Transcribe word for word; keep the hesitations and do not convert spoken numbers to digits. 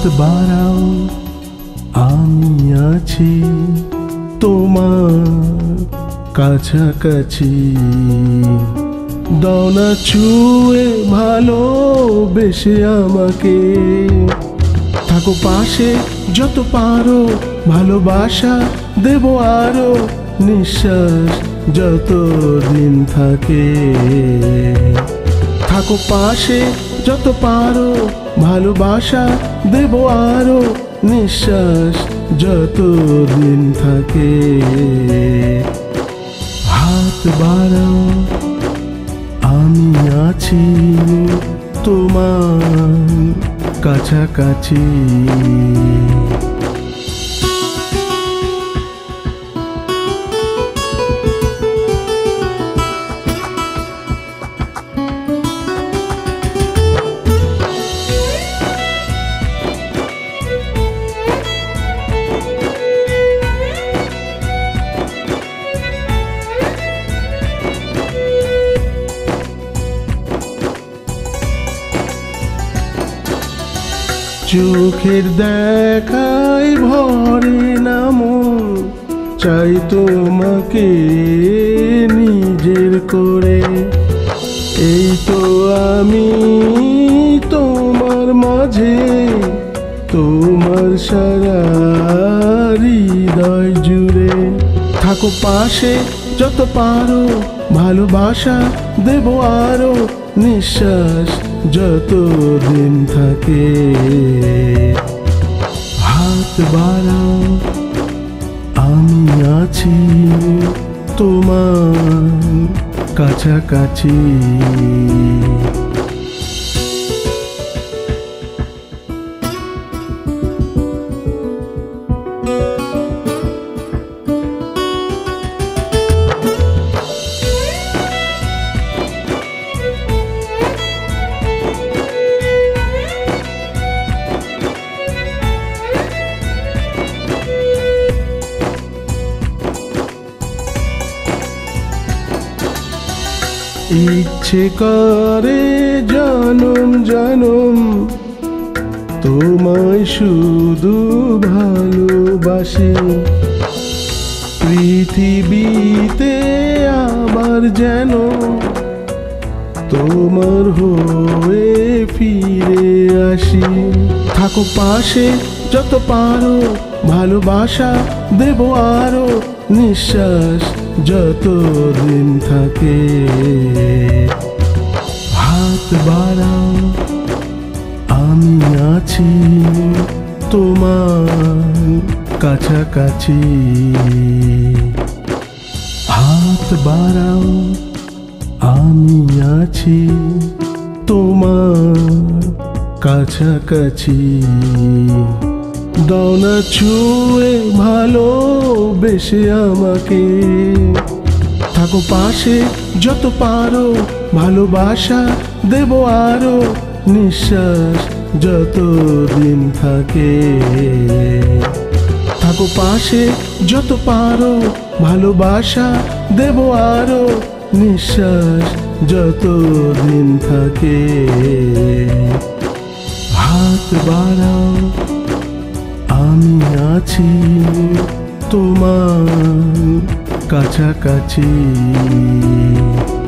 বাড়াও, আমি আছি তোমার কাছাকাছি। দাও না ছুঁয়ে ভালোবেসে আমাকে, থাকো পাশে যত পারো, ভালোবাসা দেব আরো, নিঃশ্বাস যত দিন থাকে। থাকো পাশে যত পারো, ভালোবাসা দেব আরো, নিঃশ্বাস যত দিন থাকে। হাত বাড়াও, আমি আছি তোমার কাছাকাছি। চোখের দেখাই ভরে না মন, চাই তোমাকে নিজের করে। এই তো আমি তোমার মাঝে, তোমার সারা হৃদয় জুড়ে। থাকো পাশে যত পারো, ভালোবাসা দেব আরো, নিঃশ্বাস যত দিন থাকে। হাত বাড়াও, আমি আছি তোমার কাছাকাছি। ইচ্ছে করে জনম জনম তোমায় শুধু ভালোবাসি। পৃথিবীতে আবার যেন তোমার হয়ে ফিরে আসি। থাকো পাশে যত পারো, ভালোবাসা দেব আরো, নিঃশ্বাস যত দিন থাকে। হাত বাড়াও, আমি আছি তোমার কাছাকাছি। হাত বাড়াও, আমি আছি তোমার কাছাকাছি। দাও না ছুঁয়ে ভালোবেসে আমাকে, থাকো পাশে যত পারো, ভালোবাসা দেব আরো, নিঃশ্বাস যত দিন থাকে। থাকো পাশে যত পারো, ভালোবাসা দেব আরো, নিঃশ্বাস যত দিন থাকে। হাত বাড়াও, আমি আছি তোমার কাছাকাছি।